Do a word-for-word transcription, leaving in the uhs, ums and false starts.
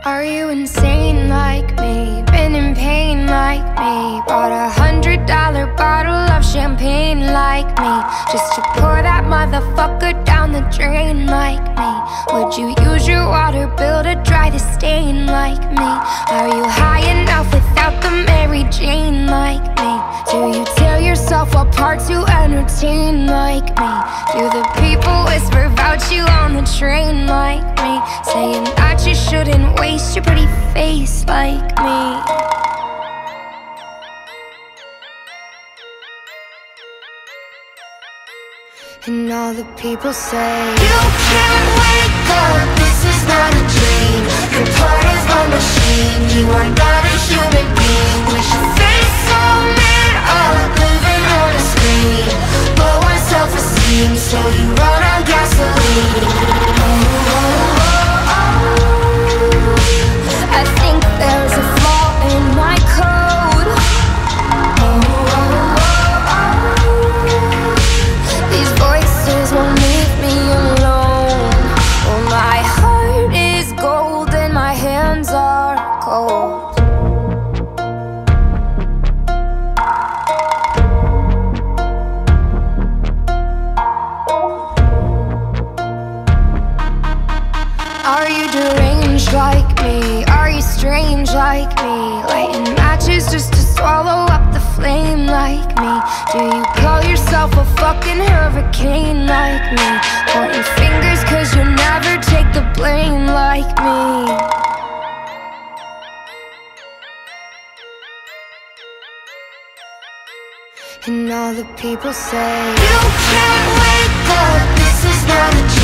Are you insane like me? Been in pain like me? Bought a hundred dollar bottle of champagne like me, just to pour that motherfucker down the drain like me? Would you use your water bill to dry the stain like me? Are you high enough without the Mary Jane like me? Do you tear yourself apart to entertain like me? Do the people whisper about you on the train like me, saying that you shouldn't waste your pretty face like me? And all the people say, you can't wake up, this is not a dream. You're part of a machine, you are not a human being. Wish your face so made up, living on a screen. Low on self-esteem, so you run on gasoline. Oh, oh, oh, oh. I think there's a flaw in my code. Oh, oh, oh, oh. These voices won't leave me alone. Oh, my heart is gold and my hands are cold. Are you deranged like me? Are you strange like me? Lighting matches just to swallow up the flame like me? Do you call yourself a fucking hurricane like me? Pointing fingers cause you never take the blame like me? And all the people say, you can't wake up, this is not a dream.